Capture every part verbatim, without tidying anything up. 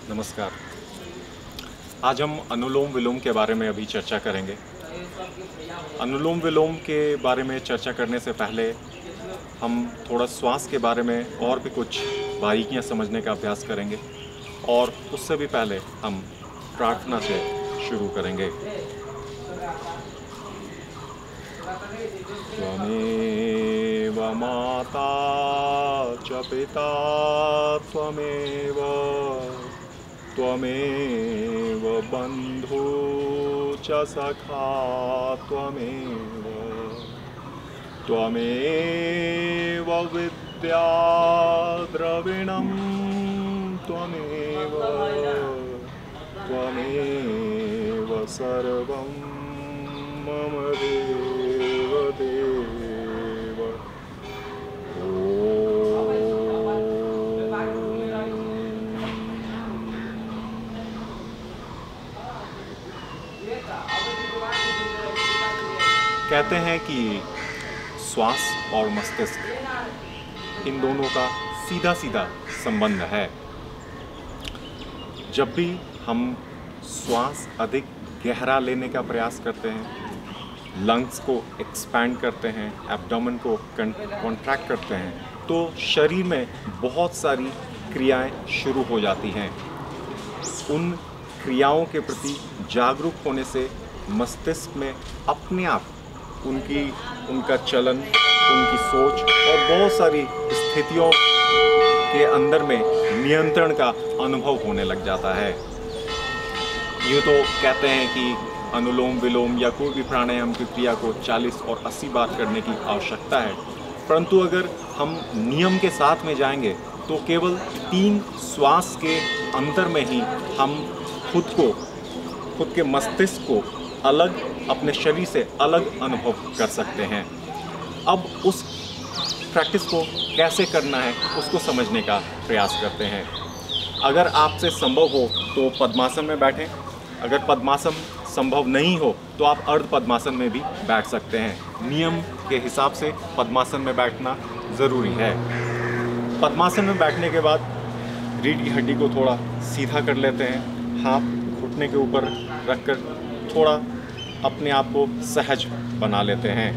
नमस्कार। आज हम अनुलोम विलोम के बारे में अभी चर्चा करेंगे। अनुलोम विलोम के बारे में चर्चा करने से पहले हम थोड़ा श्वास के बारे में और भी कुछ बारीकियां समझने का अभ्यास करेंगे और उससे भी पहले हम प्रार्थना से शुरू करेंगे। त्वमेव माता च पिता त्वमेव त्वमेव बन्धु च सखा त्वमेव त्वमेव विद्या द्रविणं त्वमेव त्वमेव सर्वं मम देव देव। कहते हैं कि श्वास और मस्तिष्क इन दोनों का सीधा सीधा संबंध है। जब भी हम श्वास अधिक गहरा लेने का प्रयास करते हैं, लंग्स को एक्सपैंड करते हैं, एब्डोमेन को कॉन्ट्रैक्ट करते हैं, तो शरीर में बहुत सारी क्रियाएं शुरू हो जाती हैं। उन क्रियाओं के प्रति जागरूक होने से मस्तिष्क में अपने आप उनकी उनका चलन, उनकी सोच और बहुत सारी स्थितियों के अंदर में नियंत्रण का अनुभव होने लग जाता है। यूँ तो कहते हैं कि अनुलोम विलोम या कोई भी प्राणायाम की क्रिया को चालीस और अस्सी बार करने की आवश्यकता है, परंतु अगर हम नियम के साथ में जाएंगे तो केवल तीन श्वास के अंतर में ही हम खुद को, खुद के मस्तिष्क को अलग, अपने शरीर से अलग अनुभव कर सकते हैं। अब उस प्रैक्टिस को कैसे करना है उसको समझने का प्रयास करते हैं। अगर आपसे संभव हो तो पद्मासन में बैठें। अगर पद्मासन संभव नहीं हो तो आप अर्ध पद्मासन में भी बैठ सकते हैं। नियम के हिसाब से पद्मासन में बैठना ज़रूरी है। पद्मासन में बैठने के बाद रीढ़ की हड्डी को थोड़ा सीधा कर लेते हैं। हाथ घुटने के ऊपर रखकर थोड़ा अपने आप को सहज बना लेते हैं।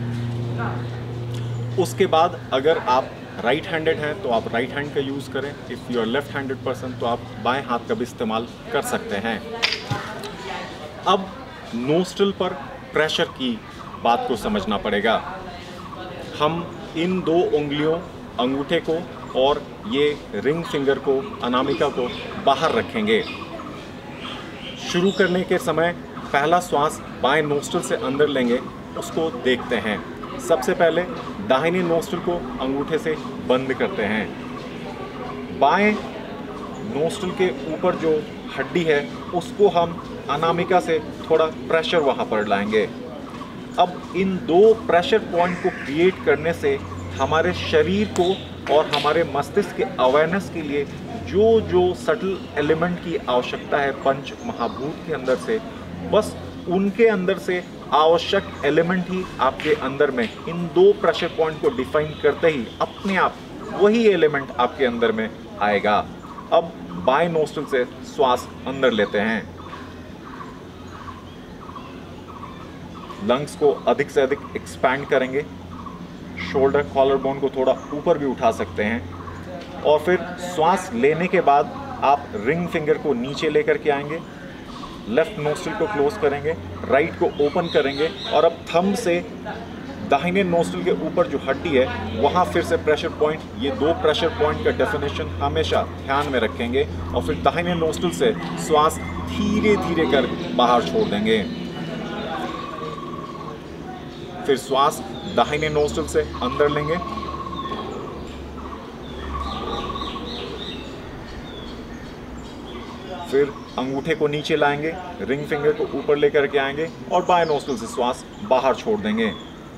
उसके बाद अगर आप राइट हैंडेड हैं तो आप राइट हैंड का यूज़ करें। If you are left handed person तो आप बाएं हाथ का भी इस्तेमाल कर सकते हैं। अब नोस्ट्रल पर प्रेशर की बात को समझना पड़ेगा। हम इन दो उंगलियों, अंगूठे को और ये रिंग फिंगर को, अनामिका को बाहर रखेंगे। शुरू करने के समय पहला श्वास बाएं नोस्ट्रल से अंदर लेंगे, उसको देखते हैं। सबसे पहले दाहिने नोस्ट्रल को अंगूठे से बंद करते हैं। बाएं नोस्ट्रल के ऊपर जो हड्डी है उसको हम अनामिका से थोड़ा प्रेशर वहाँ पर लाएंगे। अब इन दो प्रेशर पॉइंट को क्रिएट करने से हमारे शरीर को और हमारे मस्तिष्क के अवेयरनेस के लिए जो जो सटल एलिमेंट की आवश्यकता है पंच महाभूत के अंदर से, बस उनके अंदर से आवश्यक एलिमेंट ही आपके अंदर में इन दो प्रेशर पॉइंट को डिफाइन करते ही अपने आप वही एलिमेंट आपके अंदर में आएगा। अब बाएं नोस्ट्रल से श्वास अंदर लेते हैं। लंग्स को अधिक से अधिक एक्सपैंड करेंगे। शोल्डर कॉलर बोन को थोड़ा ऊपर भी उठा सकते हैं। और फिर श्वास लेने के बाद आप रिंग फिंगर को नीचे लेकर के आएंगे। लेफ्ट नोस्ट्रल को क्लोज करेंगे, राइट को ओपन करेंगे और अब थंब से दाहिने नोस्ट्रल के ऊपर जो हड्डी है वहाँ फिर से प्रेशर पॉइंट, ये दो प्रेशर पॉइंट का डेफिनेशन हमेशा ध्यान में रखेंगे और फिर दाहिने नोस्ट्रल से श्वास धीरे धीरे कर बाहर छोड़ देंगे। फिर श्वास दाहिने नोस्ट्रल से अंदर लेंगे, फिर अंगूठे को नीचे लाएंगे, रिंग फिंगर को ऊपर लेकर के आएंगे और बाएं नोस्ट्रल से श्वास बाहर छोड़ देंगे।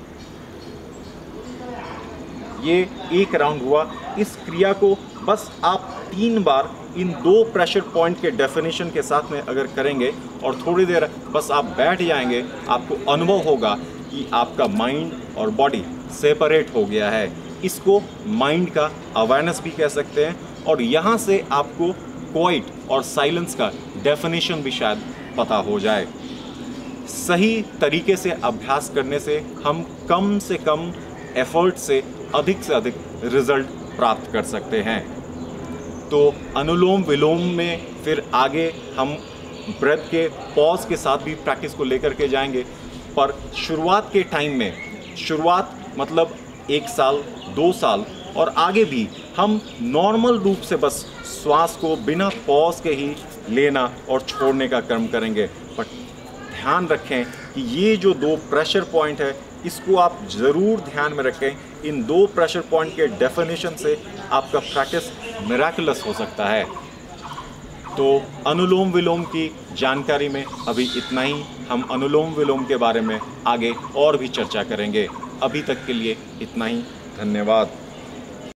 ये एक राउंड हुआ। इस क्रिया को बस आप तीन बार इन दो प्रेशर पॉइंट के डेफिनेशन के साथ में अगर करेंगे और थोड़ी देर बस आप बैठ जाएंगे, आपको अनुभव होगा कि आपका माइंड और बॉडी सेपरेट हो गया है। इसको माइंड का अवेयरनेस भी कह सकते हैं और यहाँ से आपको क्वाइट और साइलेंस का डेफिनेशन भी शायद पता हो जाए। सही तरीके से अभ्यास करने से हम कम से कम एफर्ट से अधिक से अधिक रिजल्ट प्राप्त कर सकते हैं। तो अनुलोम विलोम में फिर आगे हम ब्रेथ के पॉज के साथ भी प्रैक्टिस को लेकर के जाएंगे, पर शुरुआत के टाइम में, शुरुआत मतलब एक साल दो साल और आगे भी हम नॉर्मल रूप से बस श्वास को बिना पॉज के ही लेना और छोड़ने का कर्म करेंगे। पर ध्यान रखें कि ये जो दो प्रेशर पॉइंट है इसको आप ज़रूर ध्यान में रखें। इन दो प्रेशर पॉइंट के डेफिनेशन से आपका प्रैक्टिस मिरेकुलस हो सकता है। तो अनुलोम विलोम की जानकारी में अभी इतना ही। हम अनुलोम विलोम के बारे में आगे और भी चर्चा करेंगे। अभी तक के लिए इतना ही। धन्यवाद।